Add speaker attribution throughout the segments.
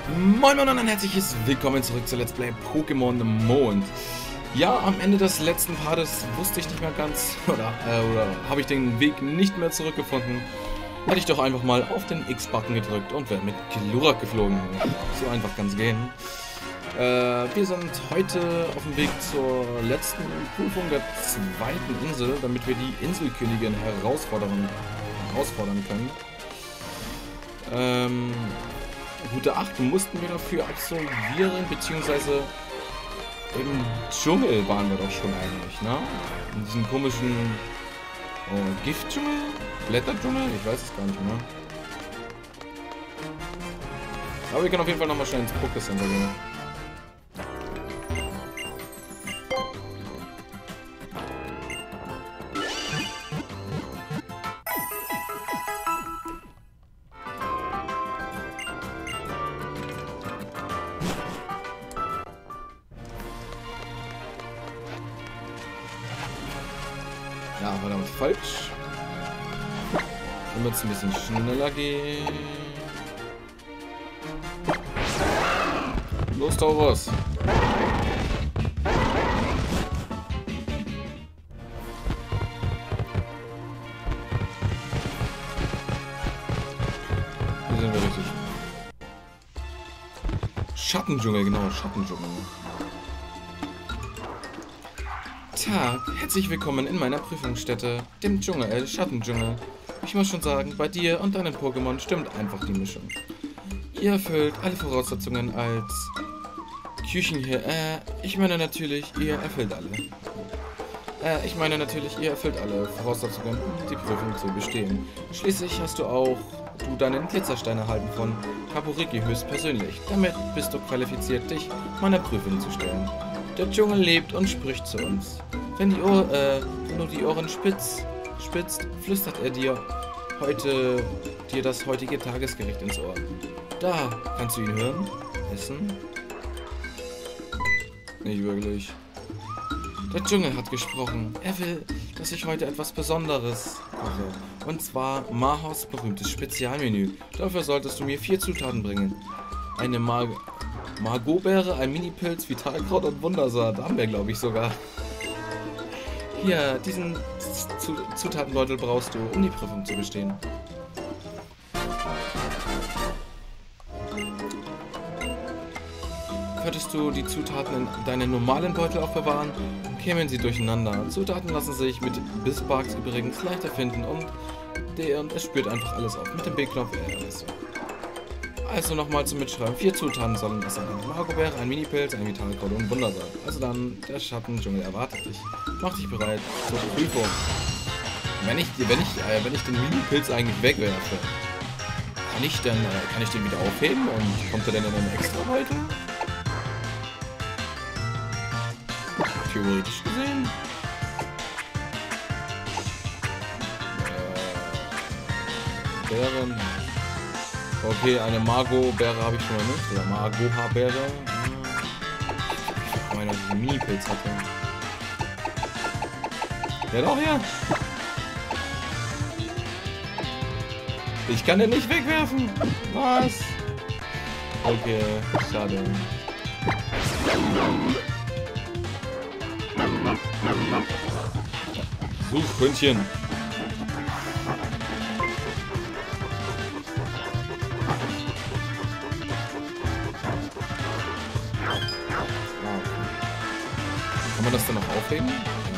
Speaker 1: Moin Moin und ein herzliches Willkommen zurück zu Let's Play Pokémon Mond. Ja, am Ende des letzten Partes wusste ich nicht mehr ganz, oder habe ich den Weg nicht mehr zurückgefunden, hätte ich doch einfach mal auf den X-Button gedrückt und wäre mit Glurak geflogen. So einfach kann es gehen. Wir sind heute auf dem Weg zur letzten Prüfung der zweiten Insel, damit wir die Inselkönigin herausfordern können. Route 8 mussten wir dafür absolvieren, beziehungsweise im Dschungel waren wir doch schon eigentlich, ne? In diesem komischen Giftdschungel? Blätterdschungel? Ich weiß es gar nicht mehr. Aber wir können auf jeden Fall nochmal schnell ins Poké-Center gehen. Ja, verdammt falsch. Damit es ein bisschen schneller geht. Los, Taurus! Hier sind wir richtig. Schattendschungel, genau, Schattendschungel. Tag, herzlich willkommen in meiner Prüfungsstätte, dem Dschungel, Schattendschungel. Ich muss schon sagen, bei dir und deinen Pokémon stimmt einfach die Mischung. Ihr erfüllt alle Voraussetzungen als Küchen hier. Ich meine natürlich, ihr erfüllt alle. Ihr erfüllt alle Voraussetzungen, um die Prüfung zu bestehen. Schließlich hast du deinen Glitzerstein erhalten von Kaburiki höchstpersönlich. Damit bist du qualifiziert, dich meiner Prüfung zu stellen. Der Dschungel lebt und spricht zu uns. Wenn du die Ohren spitzt, flüstert er dir das heutige Tagesgericht ins Ohr. Da, kannst du ihn hören? Essen? Nicht wirklich. Der Dschungel hat gesprochen. Er will, dass ich heute etwas Besonderes koche. Und zwar Mahos berühmtes Spezialmenü. Dafür solltest du mir 4 Zutaten bringen. Eine Margotbeere, ein Minipilz, Vitalkraut und Wundersaat. Haben wir, glaube ich, sogar. Hier, diesen Zutatenbeutel brauchst du, um die Prüfung zu bestehen. Könntest du die Zutaten in deinen normalen Beutel aufbewahren, kämen sie durcheinander. Zutaten lassen sich mit Bisbarks übrigens leichter finden und es spürt einfach alles auf. Mit dem B-Knopf alles. Also nochmal zum Mitschreiben. 4 Zutaten sollen das sein. Eine Margotbeere, ein Minipilz, ein Vitalkraut und Wundersaat. Also dann, der Schattendschungel erwartet dich. Mach dich bereit zur Prüfung. Wenn ich den Minipilz eigentlich wegwerfe, kann ich den wieder aufheben und kommt er dann in einen extra Beutel? Theoretisch gesehen. Beeren. Okay, eine Margotbeere habe ich schon mal nicht. Oder Margotbeere. Ich meine, dass ich einen Minipilz hatte. Ja doch, hier. Ich kann den nicht wegwerfen. Was? Okay, schade. Suchhündchen. Kann man das dann noch aufheben?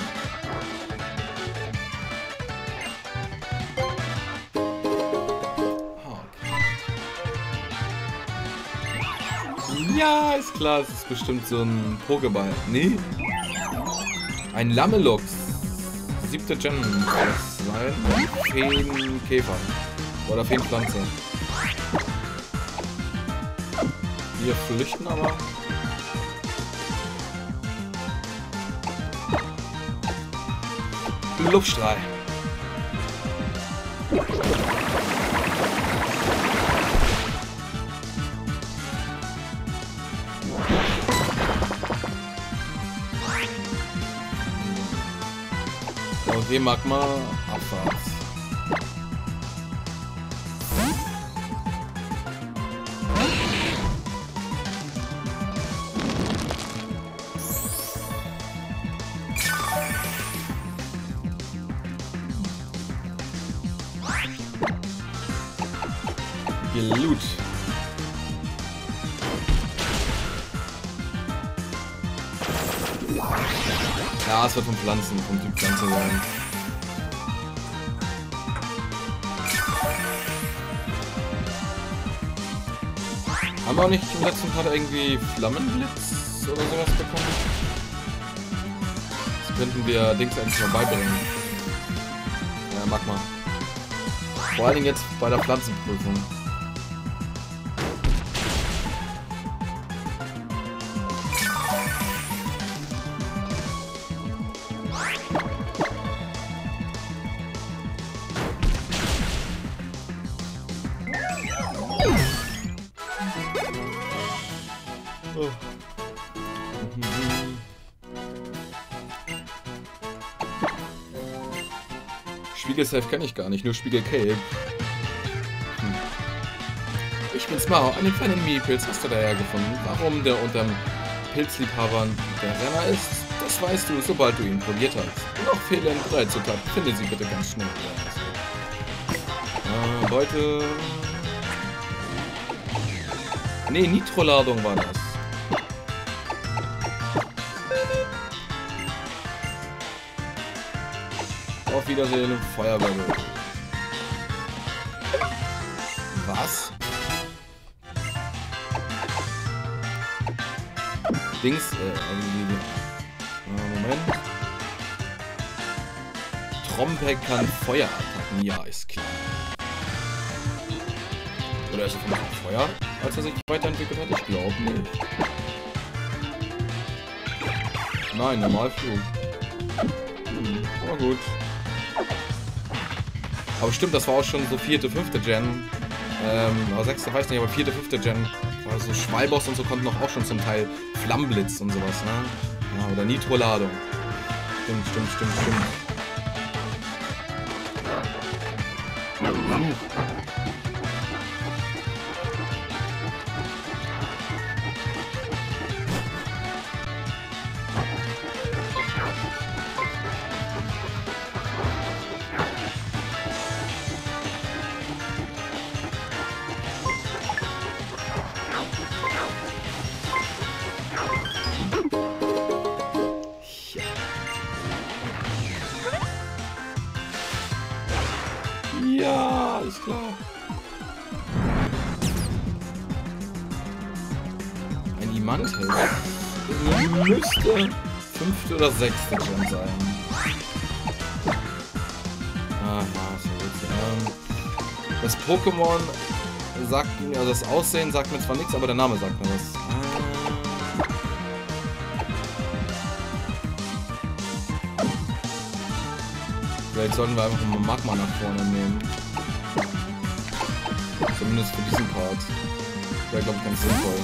Speaker 1: Ja, ist klar, es ist bestimmt so ein Pokéball. Nee. Ein Lammelox. 7. Gen. Sein Feenkäfer. Oder Feenpflanze. Wir flüchten aber. Luftstrahl. Okay, Magma, Abfahrt. viel Loot. Ja, es wird vom Typ Pflanze sein. Haben wir auch nicht im letzten Part irgendwie Flammenblitz oder sowas bekommen? Das könnten wir Dings eigentlich mal beibringen. Ja, Magma. Vor allen Dingen jetzt bei der Pflanzenprüfung. Oh. Spiegelsafe kenne ich gar nicht, nur Spiegelcape. Ich bin's Mao, einen feinen Mii-Pilz hast du daher gefunden. Warum der unterm Pilzliebhabern der Renner ist, das weißt du, sobald du ihn poliert hast. Noch fehlen 3 Zutaten, finde sie bitte ganz schnell. Leute... Nee, Nitroladung war das. Auf Wiedersehen, Feuerwelle. Was? Dings, Moment. Trompek kann Feuerattacken. Ja, ist klar. Oder ist er von Feuer, als er sich weiterentwickelt hat? Ich glaube nicht. Nein, Normalflug. Aber gut. Aber stimmt, das war auch schon so 4., 5. Gen. Aber 6. weiß nicht, aber 4., 5. Gen. Also Schwalboss und so konnten auch schon zum Teil Flammenblitz und sowas, ne? Ja, oder Nitroladung. Stimmt. Ja, ist klar. Ein Imantel müsste 5. oder 6. Gen sein. Aha, so wird's. Das Pokémon sagt mir, also das Aussehen sagt mir zwar nichts, aber der Name sagt mir was. Vielleicht sollten wir einfach mal Magma nach vorne nehmen. Zumindest für diesen Part. Wäre, glaube ich, ganz sinnvoll.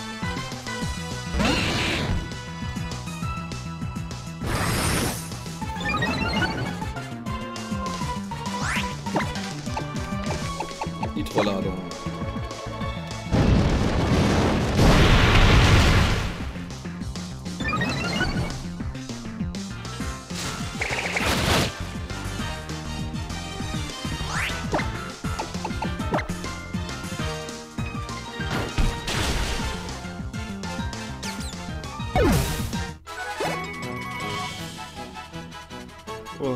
Speaker 1: Nitroladung. Oh.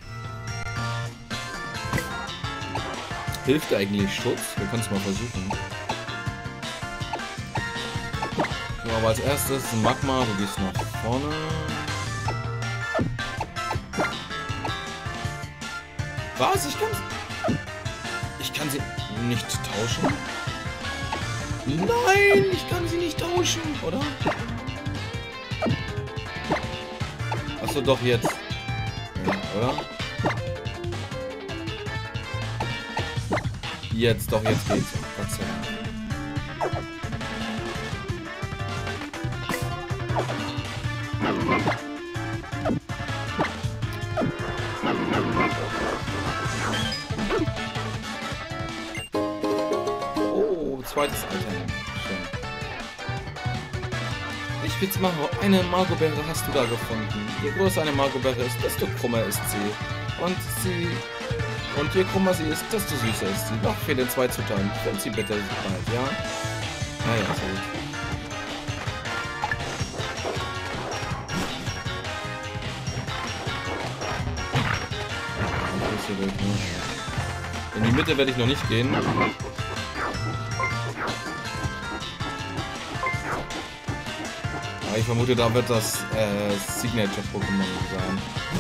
Speaker 1: Hilft eigentlich Schutz? Wir können es mal versuchen. So, aber als erstes Magma, du gehst nach vorne. Was? Ich kann sie nicht tauschen? Nein, ich kann sie nicht tauschen, oder? Achso, doch jetzt. Ja, oder? Jetzt, doch, jetzt geht's. Gott sei Dank. Oh, zweites Item. Schön. Ich will's machen. Eine Margobeere hast du da gefunden. Je größer eine Margobeere ist, desto krummer ist sie. Und sie Und je krummer sie ist, desto süßer ist sie. Noch fehlen 2 Zutaten. Find sie bitte bald, ja? Naja, so gut. In die Mitte werde ich noch nicht gehen. Aber ich vermute, da wird das Signature-Pokémon sein.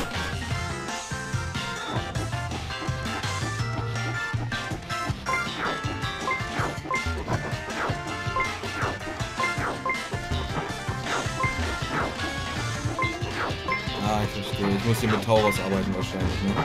Speaker 1: Ah, ich verstehe. Ich muss hier mit Tauros arbeiten wahrscheinlich, ne?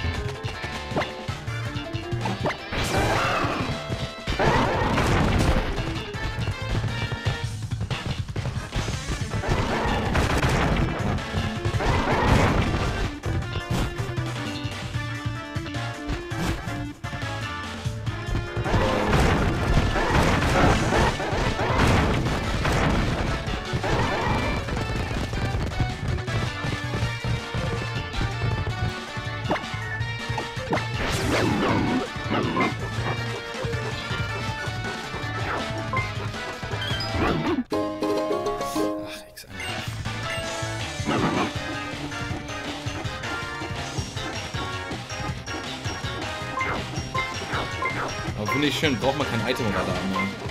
Speaker 1: Aber finde ich schön, braucht man kein Item oder da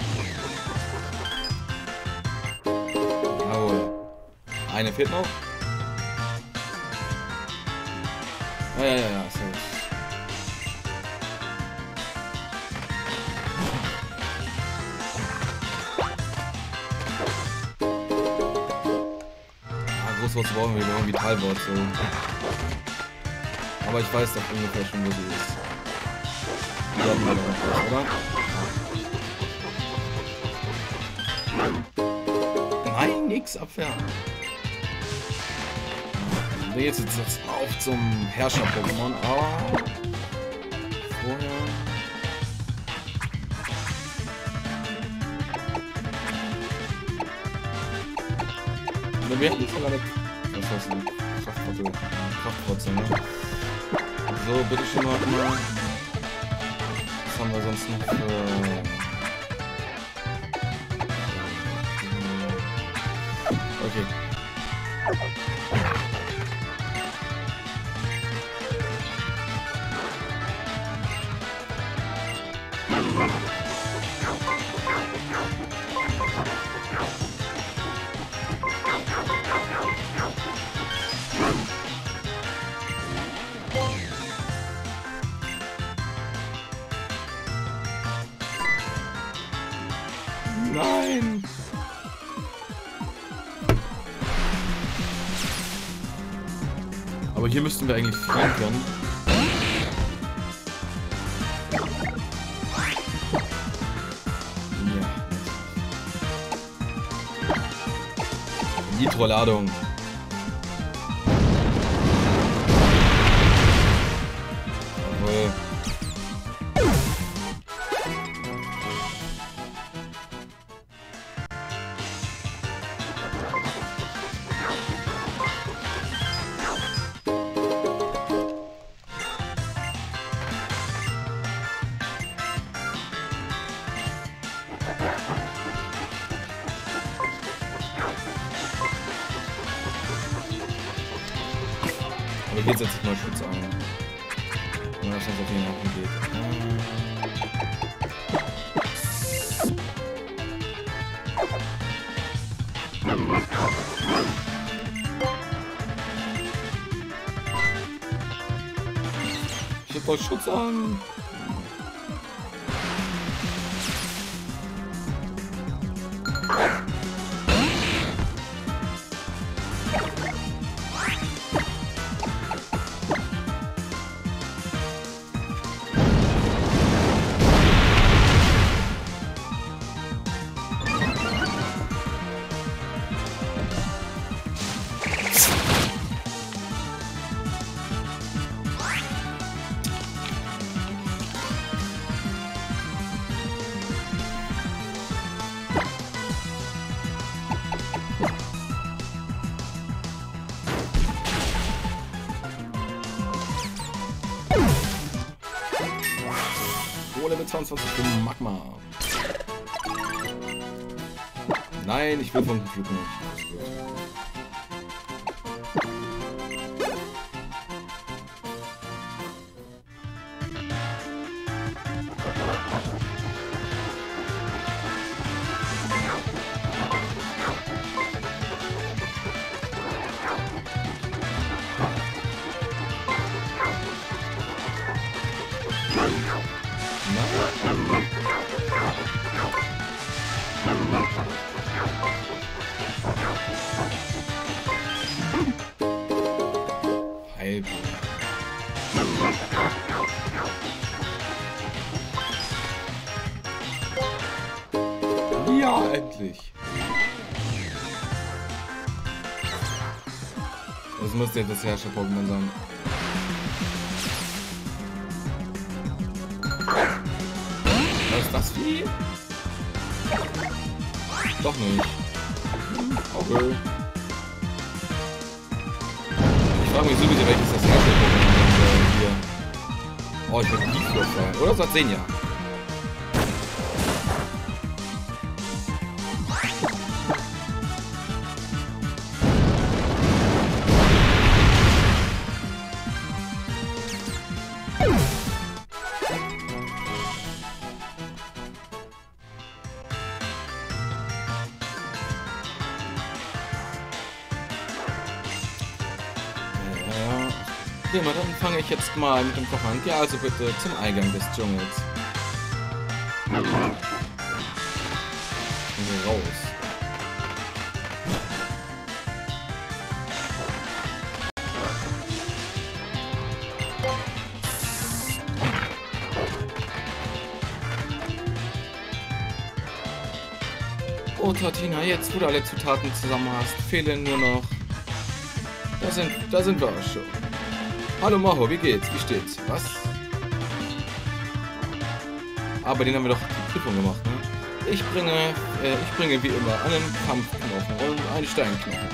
Speaker 1: mehr. Jawohl. Eine fehlt noch. Ja, sehr gut. Großwurz brauchen wir, Vitalwort so. Aber ich weiß doch ungefähr schon, wo sie ist. Die hatten wir doch noch was, oder? Nein, nix, Abwehr. Nee, jetzt auf zum Herrscher-Pokémon, aber vorher... Wir hatten schon eine... Was heißt denn? Kraftwurzel, ne? So, bitte schön mal. Was haben wir sonst noch für... Okay. Nein! Aber hier müssten wir eigentlich fliegen können. Ja. Nitro-Ladung. Jawohl. Aber hier setze ich mal Schutz ein. Wenn das sonst auf den Haken geht. Ich hab doch Schutz an. 22 für Magma. Nein, ich will Funkenflug nicht. Das ist gut. Heilbuch. Ja, endlich. Das muss jetzt das Herrscher-Pokémon sein. Was ist das Vieh? Doch nicht. Okay. Ich frage mich sowieso, welches das Herrscher-Pokémon hier. Oh, ich bin Biflock sein. Oder Satzenja. Prima, dann fange ich jetzt mal mit dem Koch an. Ja, also bitte zum Eingang des Dschungels. Gehen wir raus. Oh, Tortina, jetzt wo du alle Zutaten zusammen hast, fehlen nur noch... Da sind wir auch schon. Hallo Maho, wie geht's? Wie steht's? Was? Aber den haben wir doch die Prüfung gemacht, ne? Ich bringe wie immer einen Kampfknochen und einen Steinknochen.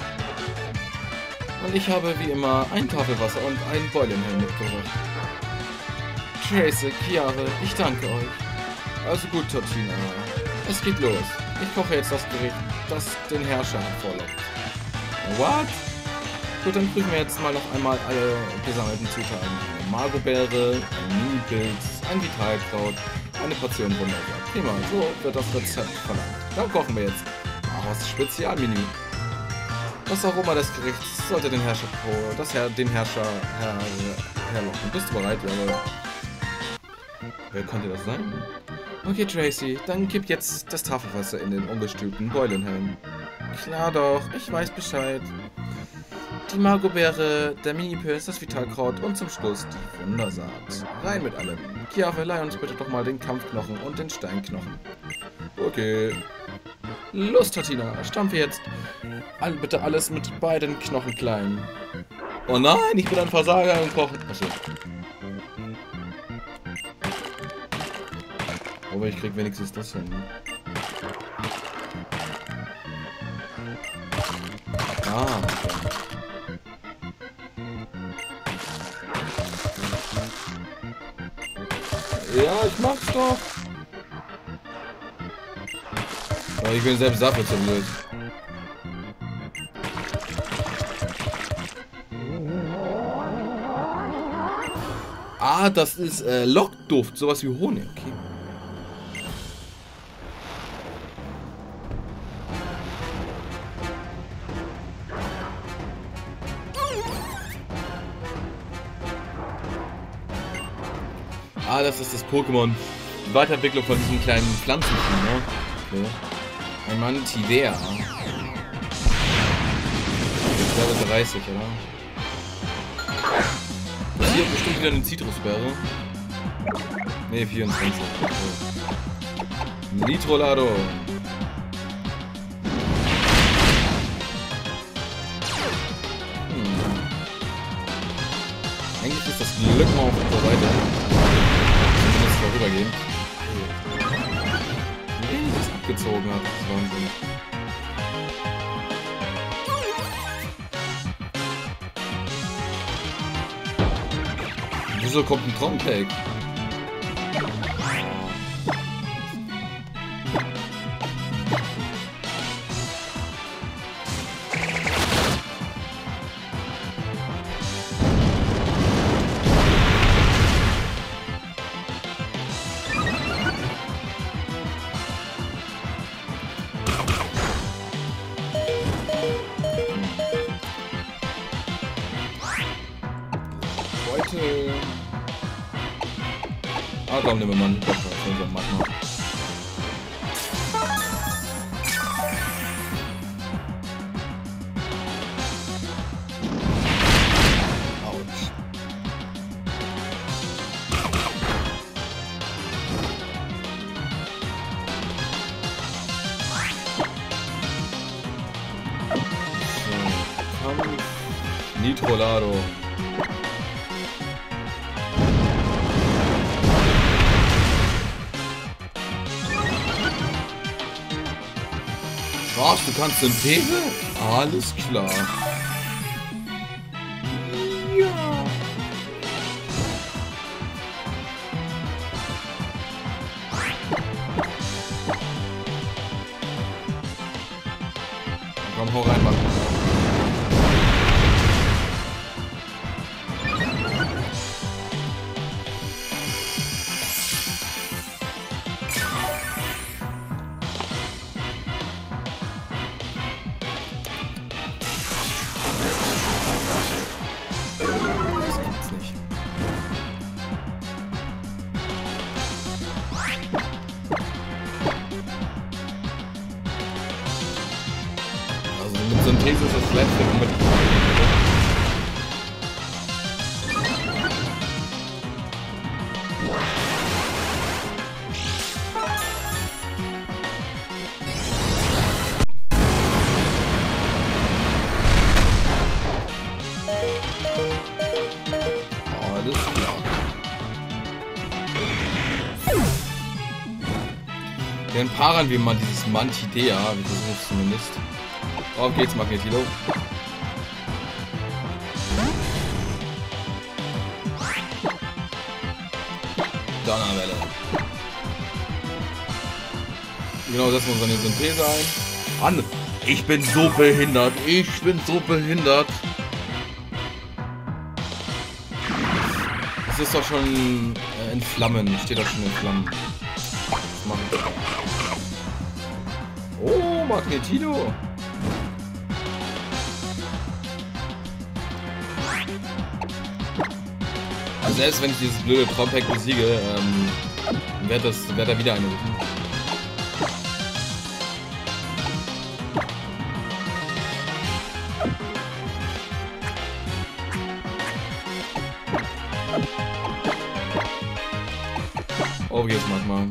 Speaker 1: Und ich habe wie immer ein Tafelwasser und einen Beulenhelm mitgebracht. Tracy, Chiave, ich danke euch. Also gut, Tortina. Es geht los. Ich koche jetzt das Gericht, das den Herrscher hervorlockt. What? Gut, dann prüfen wir jetzt mal noch einmal alle gesammelten Zutaten. Eine Margobeere, ein Mini-Pilz, ein Vitalkraut, eine Portion Wundersaft. Prima, so wird das Rezept verlangt. Dann kochen wir jetzt. Das Spezialmenü. Das Aroma des Gerichts sollte den Herrscher herlocken. Bist du bereit, Junge? Wer könnte das sein? Okay, Tracy, dann gib jetzt das Tafelwasser in den ungestülpten Beulenhelm. Klar doch, ich weiß Bescheid. Die Margobeere, der Mini-Pilz, das Vitalkraut und zum Schluss die Wundersaat. Rein mit allem. Chiave, leih uns bitte doch mal den Kampfknochen und den Steinknochen. Okay. Los, Tortina, stampfe jetzt bitte alles mit beiden Knochen klein. Oh nein, ich bin ein Versager im Kochen. Achso. Aber ich krieg wenigstens das hin. Ah, okay. Ja, ich mach's doch. Aber ich bin selbst dafür zu blöd. Ah, das ist Lockduft, sowas wie Honig. Okay. Ah, das ist das Pokémon. Die Weiterentwicklung von diesem kleinen Pflanzenvieh, ne? Okay. Ein Mantivea. Level 30, oder? Das hier hat bestimmt wieder eine Zitrusbeere. Ne, 24. Okay. Nitrolado. Eigentlich ist das Glück mal auf unserer Seite. Zumindest vorübergehen. Nee, das abgezogen hat. Das ist Wahnsinn. Wieso kommt ein Trompeg? Ah, komm, nehmen wir mal einen Hyperschall für unseren Magma. Autsch. So, Kampf. Nitrolado. Was, du kannst Synthese? Alles klar. Ja. Komm, hau rein, Mann. Mit Synthese ist das letzte unbedingt. Alles klar. Dann paaren wir mal dieses Mantidea, wir versuchen es zumindest. Auf geht's, Magnetilo. Donnerwelle. Genau, setzen wir uns eine Synthese ein. An! Ich bin so behindert! Ich bin so behindert! Es ist doch schon in Flammen. Steht doch schon in Flammen. Was machen wir? Oh, Magnetilo! Also selbst wenn ich dieses blöde Trollpack besiege, wird er wieder eine rufen. Oh, wie geht's manchmal?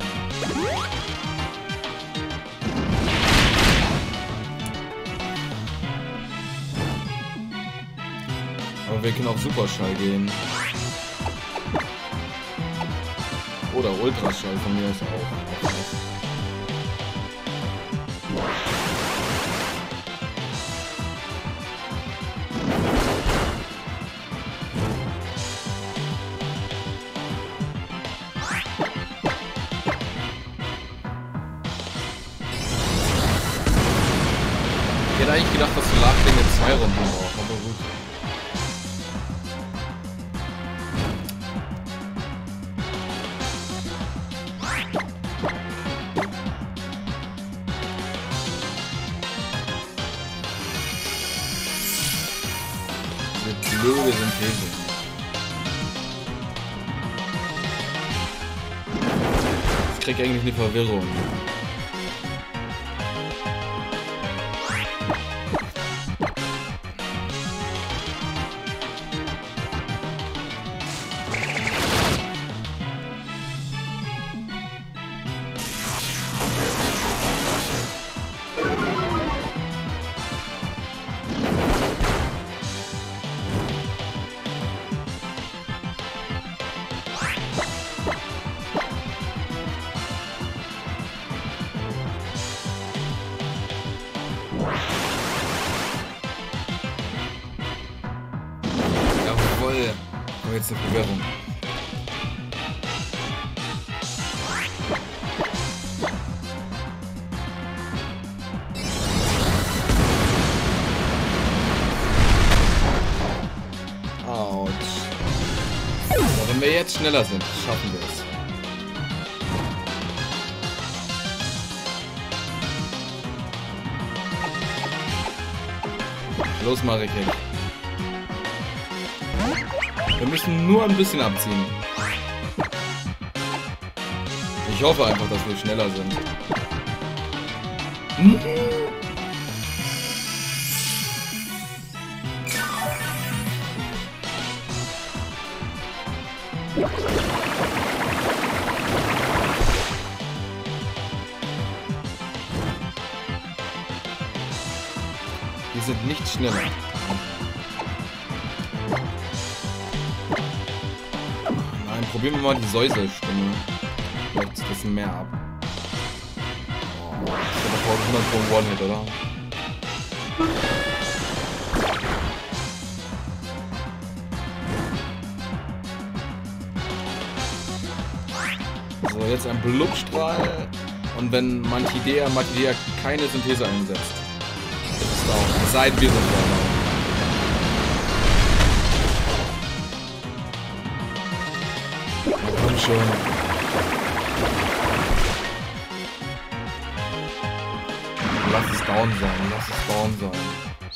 Speaker 1: Aber wir können auf Superschall gehen. Oder Ultraschall von mir aus auch. Ich hätte eigentlich gedacht, dass Solarklinge 2 Runden braucht, aber gut. Blöde Synthese. Ich krieg eigentlich eine Verwirrung. Jawohl. Oh, jetzt eine Verwirrung. Autsch. Aber wenn wir jetzt schneller sind, schaffen wir es. Los, Marek. Wir müssen nur ein bisschen abziehen. Ich hoffe einfach, dass wir schneller sind. Hm? Wir sind nicht schneller. Nein, probieren wir mal die Säuselstimme. Vielleicht ein bisschen mehr ab. Oh, das ist doch 100 pro One-Hit, oder? So, jetzt ein Blubstrahl. Und wenn Mantidea keine Synthese einsetzt. Das ist auch. Seit wir sind da. Komm schon. Lass es down sein, lass es down sein.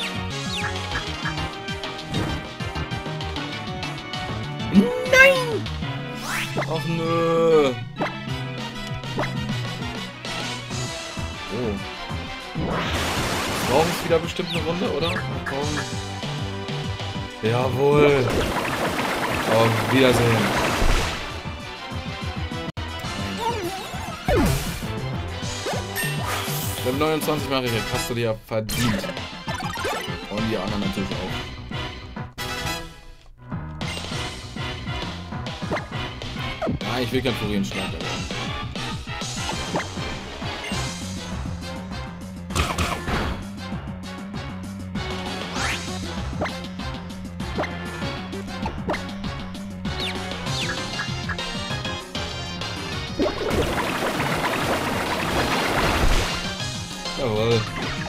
Speaker 1: Nein! Ach nö. Oh. Brauchen es wieder bestimmt eine Runde, oder? Komm. Jawohl. Auf Wiedersehen. Level 29 mache ich jetzt. Hast du dir ja verdient. Und die anderen natürlich auch. Nein, ich will keinen Furienschlag erlernen. Jawohl.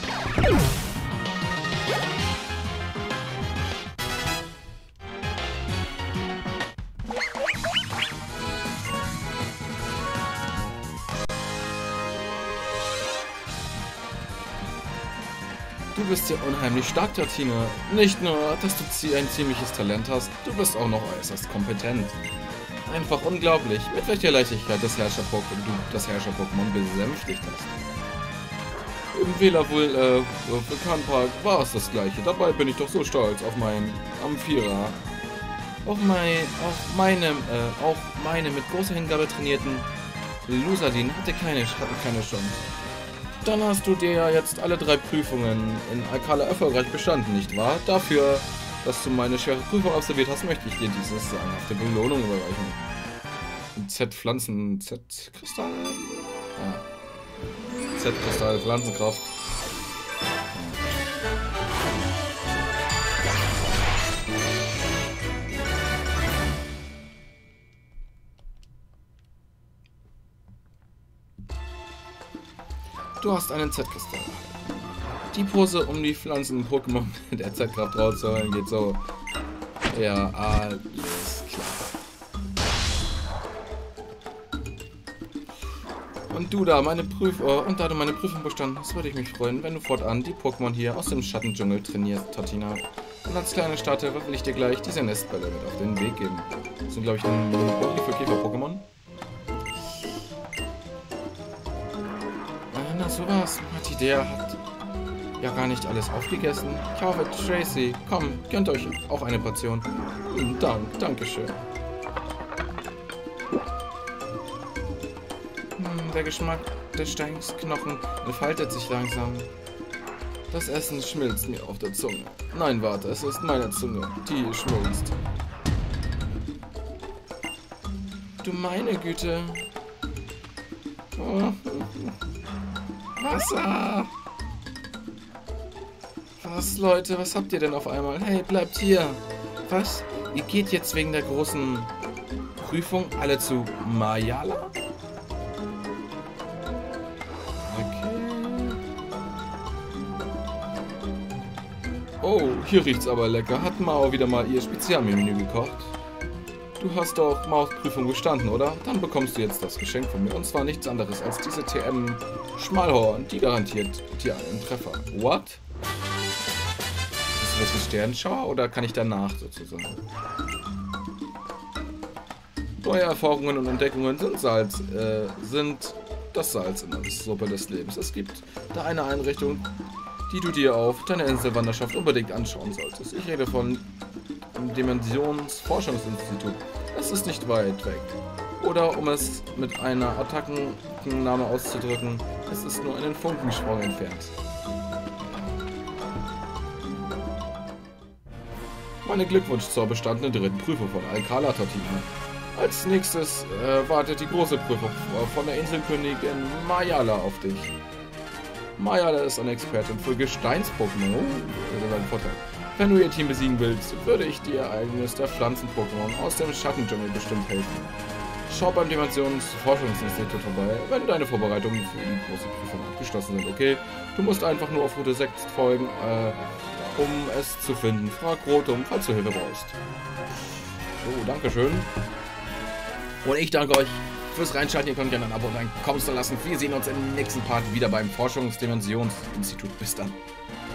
Speaker 1: Du bist ja unheimlich stark, Tatine. Nicht nur, dass du ein ziemliches Talent hast, du bist auch noch äußerst kompetent. Einfach unglaublich, mit welcher Leichtigkeit du das Herrscher-Pokémon besänftigt hast. Im Vulkanpark war es das gleiche. Dabei bin ich doch so stolz auf meinen Amphira. Auch meine mit großer Hingabe trainierten Lusadin hatten keine Chance. Dann hast du dir ja jetzt alle 3 Prüfungen in Alcala erfolgreich bestanden, nicht wahr? Dafür, dass du meine schwere Prüfung absolviert hast, möchte ich dir diese sagenhafte Belohnung überreichen. Z-Pflanzen, Z-Kristall? Ja. Z-Kristall, Pflanzenkraft. Du hast einen Z-Kristall. Die Pose, um die Pflanzen-Pokémon der Z-Kraft rauszuholen, geht so. Ja, alles klar. Und da du meine Prüfung bestanden hast, würde ich mich freuen, wenn du fortan die Pokémon hier aus dem Schattendschungel trainierst, Tatina. Und als kleine Starthilfe will ich dir gleich diese Nestbälle mit auf den Weg geben. Das sind, glaube ich, dann Only für Käfer-Pokémon. Na sowas, Mantidea hat ja gar nicht alles aufgegessen. Ich hoffe, Tracy, komm, gönnt euch auch eine Portion. Dankeschön. Der Geschmack des Steinsknochen entfaltet sich langsam. Das Essen schmilzt mir auf der Zunge. Nein, warte, es ist meine Zunge, die schmilzt. Du meine Güte. Oh. Wasser! Was, Leute? Was habt ihr denn auf einmal? Hey, bleibt hier! Was? Ihr geht jetzt wegen der großen Prüfung alle zu Majala? Okay. Oh, hier riecht's aber lecker. Hat Mao wieder mal ihr Spezialmenü gekocht? Du hast doch Maus Prüfung bestanden, oder? Dann bekommst du jetzt das Geschenk von mir. Und zwar nichts anderes als diese TM Schmalhorn. Die garantiert dir einen Treffer. What? Ist das ein Sternschauer oder kann ich danach sozusagen? Neue Erfahrungen und Entdeckungen sind das Salz in der Suppe des Lebens. Es gibt da eine Einrichtung, die du dir auf deiner Inselwanderschaft unbedingt anschauen solltest. Ich rede von dem Dimensionsforschungsinstitut. Es ist nicht weit weg. Oder um es mit einer Attackenname auszudrücken, es ist nur einen Funkensprung entfernt. Meine Glückwunsch zur bestandenen dritten Prüfung von Alcala-Tortina. Als nächstes wartet die große Prüfung von der Inselkönigin Mayala auf dich. Mayala ist eine Expertin für Gesteins-Pokémon. Das ist ein Vorteil. Wenn du ihr Team besiegen willst, würde ich dir eines der Pflanzen-Pokémon aus dem Schattendschungel bestimmt helfen. Schau beim Dimensionsforschungsinstitut vorbei, wenn deine Vorbereitungen für die große Prüfung abgeschlossen sind. Okay, du musst einfach nur auf Route 6 folgen, um es zu finden. Frag Rotom, falls du Hilfe brauchst. So, dankeschön. Und ich danke euch fürs Reinschalten. Ihr könnt gerne ein Abo und einen Kommentar lassen. Wir sehen uns im nächsten Part wieder beim Forschungsdimensionsinstitut. Bis dann.